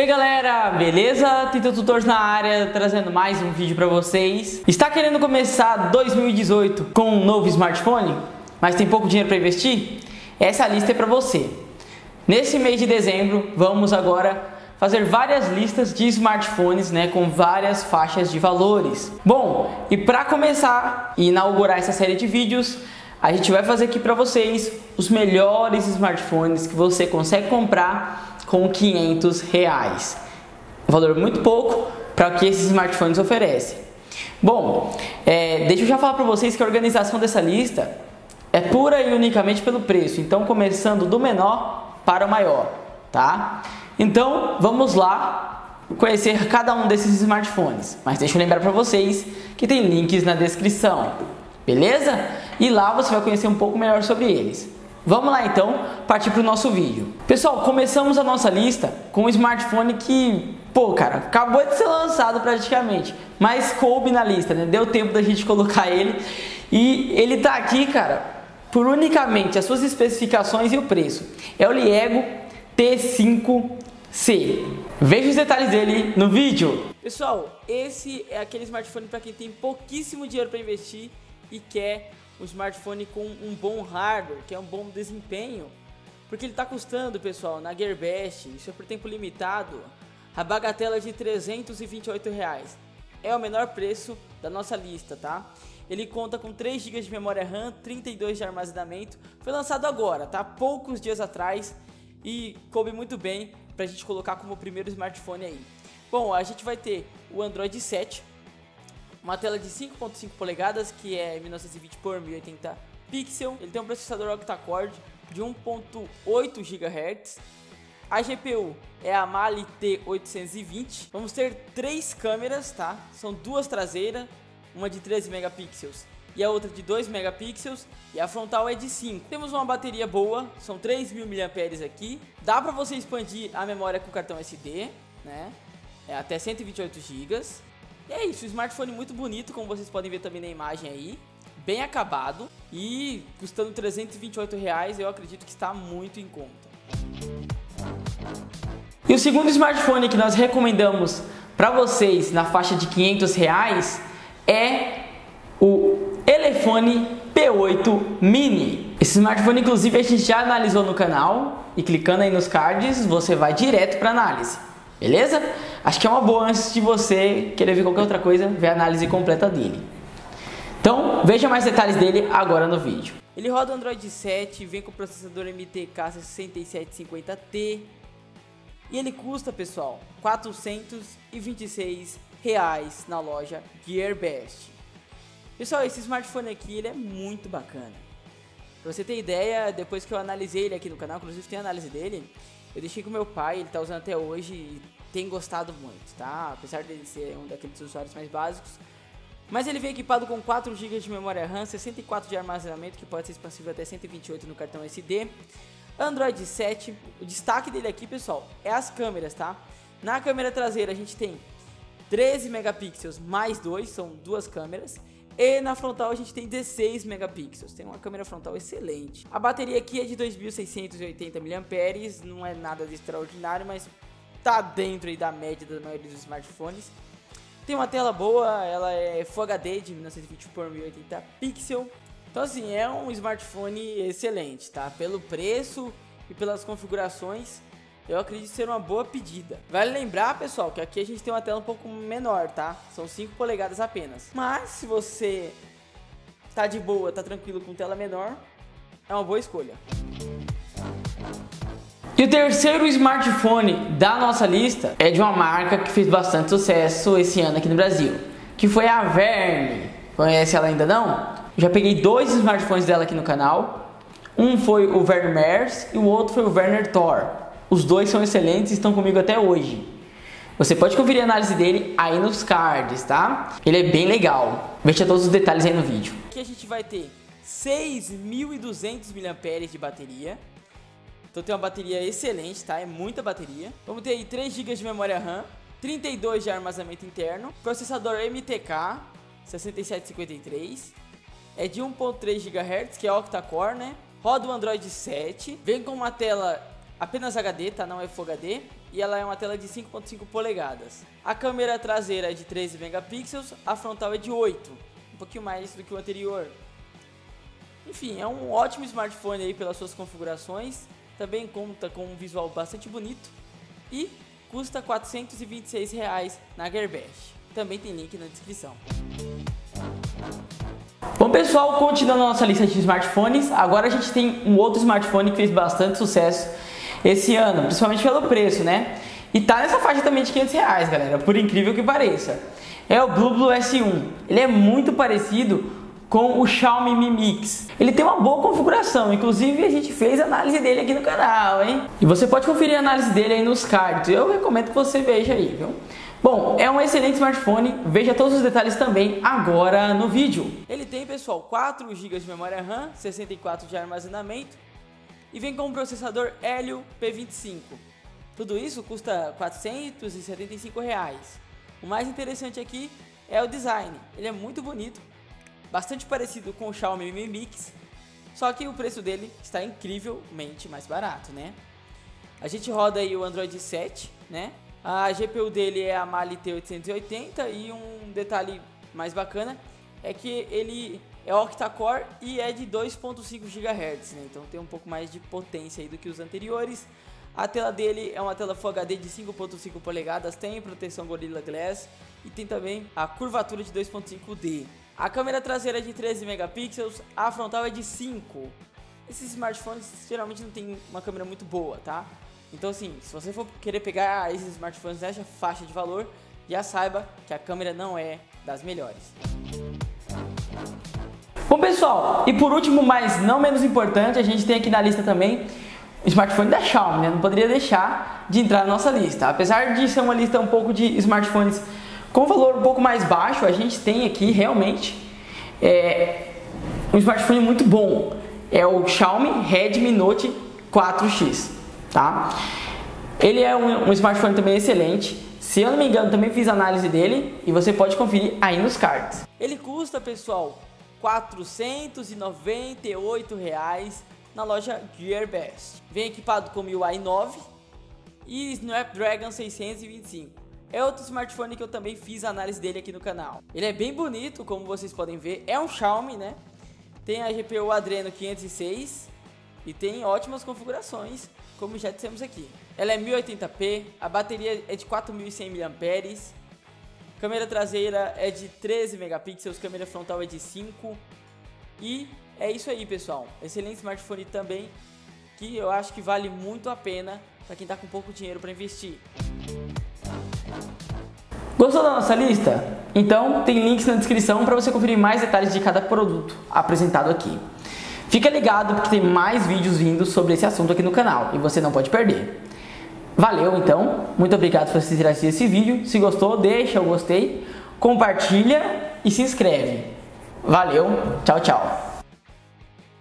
galera, beleza? Tita Tutores na área, trazendo mais um vídeo pra vocês. Está querendo começar 2018 com um novo smartphone, mas tem pouco dinheiro para investir? Essa lista é pra você. Nesse mês de dezembro, vamos agora fazer várias listas de smartphones, com várias faixas de valores. Bom, e para começar e inaugurar essa série de vídeos, a gente vai fazer aqui para vocês os melhores smartphones que você consegue comprar com R$500. Um valor muito pouco para o que esses smartphones oferecem. Bom, deixa eu já falar para vocês que a organização dessa lista é pura e unicamente pelo preço. Então, começando do menor para o maior, tá? Então, vamos lá conhecer cada um desses smartphones. Mas deixa eu lembrar para vocês que tem links na descrição, beleza? E lá você vai conhecer um pouco melhor sobre eles. Vamos lá então, partir para o nosso vídeo. Pessoal, começamos a nossa lista com um smartphone que, acabou de ser lançado praticamente, mas coube na lista, né? Deu tempo da gente colocar ele. E ele tá aqui, cara, por unicamente as suas especificações e o preço. É o Liego T5C. Veja os detalhes dele no vídeo. Pessoal, esse é aquele smartphone para quem tem pouquíssimo dinheiro para investir e quer um smartphone com um bom hardware, que é um bom desempenho, porque ele está custando, pessoal, na Gearbest, isso é por tempo limitado, a bagatela de R$328. É o menor preço da nossa lista, tá? Ele conta com 3 GB de memória RAM, 32 de armazenamento, foi lançado agora, tá? Poucos dias atrás e coube muito bem pra gente colocar como primeiro smartphone aí. Bom, a gente vai ter o Android 7, uma tela de 5.5 polegadas, que é 1920 por 1080 pixels. Ele tem um processador octa-core de 1.8 GHz. A GPU é a Mali T820. Vamos ter 3 câmeras, tá? São 2 traseiras, uma de 13 megapixels e a outra de 2 megapixels, e a frontal é de 5. Temos uma bateria boa, são 3.000 mAh aqui. Dá para você expandir a memória com cartão SD, né? Até 128 GB. E é isso, smartphone muito bonito, como vocês podem ver também na imagem aí, bem acabado e custando R$328, eu acredito que está muito em conta. E o segundo smartphone que nós recomendamos para vocês na faixa de R$500 é o Elefone P8 Mini. Esse smartphone, inclusive, a gente já analisou no canal e clicando aí nos cards você vai direto para análise. Beleza? Acho que é uma boa antes de você querer ver qualquer outra coisa, ver a análise completa dele. Então, veja mais detalhes dele agora no vídeo. Ele roda Android 7, vem com o processador MTK 6750T. E ele custa, pessoal, R$426 na loja Gearbest. Pessoal, esse smartphone aqui, ele é muito bacana. Pra você ter ideia, depois que eu analisei ele aqui no canal, inclusive tem a análise dele, eu deixei com meu pai, ele tá usando até hoje e tem gostado muito, tá? Apesar dele ser um daqueles usuários mais básicos. Mas ele vem equipado com 4 GB de memória RAM, 64 de armazenamento, que pode ser expansível até 128 no cartão SD. Android 7, o destaque dele aqui, pessoal, é as câmeras, tá? Na câmera traseira a gente tem 13 megapixels mais 2, são 2 câmeras. E na frontal a gente tem 16 megapixels, tem uma câmera frontal excelente. A bateria aqui é de 2.680 mAh, não é nada de extraordinário, mas tá dentro aí da média da maioria dos smartphones. Tem uma tela boa, ela é Full HD de 1920 por 1080 pixels. Então assim, é um smartphone excelente, tá? Pelo preço e pelas configurações, eu acredito ser uma boa pedida. Vale lembrar, pessoal, que aqui a gente tem uma tela um pouco menor, tá? São 5 polegadas apenas. Mas se você tá de boa, tá tranquilo com tela menor, é uma boa escolha. E o terceiro smartphone da nossa lista é de uma marca que fez bastante sucesso esse ano aqui no Brasil, que foi a Verne. Conhece ela ainda não? Eu já peguei 2 smartphones dela aqui no canal. Um foi o Verne Mers e o outro foi o Verne Thor. Os dois são excelentes e estão comigo até hoje. Você pode conferir a análise dele aí nos cards, tá? Ele é bem legal. Veja todos os detalhes aí no vídeo. Aqui a gente vai ter 6.200 mAh de bateria. Então tem uma bateria excelente, tá? É muita bateria. Vamos ter aí 3 GB de memória RAM, 32 de armazenamento interno. Processador MTK 6753. É de 1.3 GHz, que é octa-core, né? Roda o Android 7. Vem com uma tela apenas HD, tá? Não é Full HD. e ela é uma tela de 5.5 polegadas. A câmera traseira é de 13 megapixels, a frontal é de 8, um pouquinho mais do que o anterior. Enfim, é um ótimo smartphone aí pelas suas configurações, também conta com um visual bastante bonito e custa R$ 426 na Gearbest. Também tem link na descrição. Bom pessoal, continuando a nossa lista de smartphones, agora a gente tem um outro smartphone que fez bastante sucesso esse ano, principalmente pelo preço, né? E tá nessa faixa também de R$ 500, galera, por incrível que pareça. É o BlueBlue S1. Ele é muito parecido com o Xiaomi Mi Mix. Ele tem uma boa configuração, inclusive a gente fez análise dele aqui no canal, hein? E você pode conferir a análise dele aí nos cards, eu recomendo que você veja aí, viu? Bom, é um excelente smartphone, veja todos os detalhes também agora no vídeo. Ele tem, pessoal, 4 GB de memória RAM, 64 de armazenamento e vem com um processador Helio P25. Tudo isso custa R$ 475. O mais interessante aqui é o design, ele é muito bonito, bastante parecido com o Xiaomi Mi Mix, só que o preço dele está incrivelmente mais barato, né? A gente roda aí o Android 7, né? A GPU dele é a Mali T880 e um detalhe mais bacana é que ele é octa-core e é de 2.5 GHz, né? Então tem um pouco mais de potência aí do que os anteriores. A tela dele é uma tela Full HD de 5.5 polegadas, tem proteção Gorilla Glass e tem também a curvatura de 2.5D. A câmera traseira é de 13 megapixels, a frontal é de 5. Esses smartphones geralmente não tem uma câmera muito boa, tá? Então assim, se você for querer pegar esses smartphones nessa faixa de valor, já saiba que a câmera não é das melhores. Bom pessoal, e por último, mas não menos importante, a gente tem aqui na lista também o smartphone da Xiaomi, né? Não poderia deixar de entrar na nossa lista. Apesar de ser uma lista um pouco de smartphones com valor um pouco mais baixo, a gente tem aqui realmente um smartphone muito bom. É o Xiaomi Redmi Note 4X, tá? Ele é um smartphone também excelente. Se eu não me engano, também fiz análise dele e você pode conferir aí nos cards. Ele custa, pessoal, R$ 498 na loja Gearbest. Vem equipado com MIUI 9 e Snapdragon 625. É outro smartphone que eu também fiz a análise dele aqui no canal. Ele é bem bonito, como vocês podem ver. É um Xiaomi, né? Tem a GPU Adreno 506 e tem ótimas configurações, como já dissemos aqui. Ela é 1080p, a bateria é de 4100 mAh, câmera traseira é de 13 megapixels, câmera frontal é de 5 e é isso aí, pessoal. Excelente smartphone também, que eu acho que vale muito a pena para quem está com pouco dinheiro para investir. Gostou da nossa lista? Então tem links na descrição para você conferir mais detalhes de cada produto apresentado aqui. Fica ligado porque tem mais vídeos vindo sobre esse assunto aqui no canal e você não pode perder. Valeu então, muito obrigado por assistir esse vídeo. Se gostou, deixa o gostei, compartilha e se inscreve. Valeu, tchau, tchau.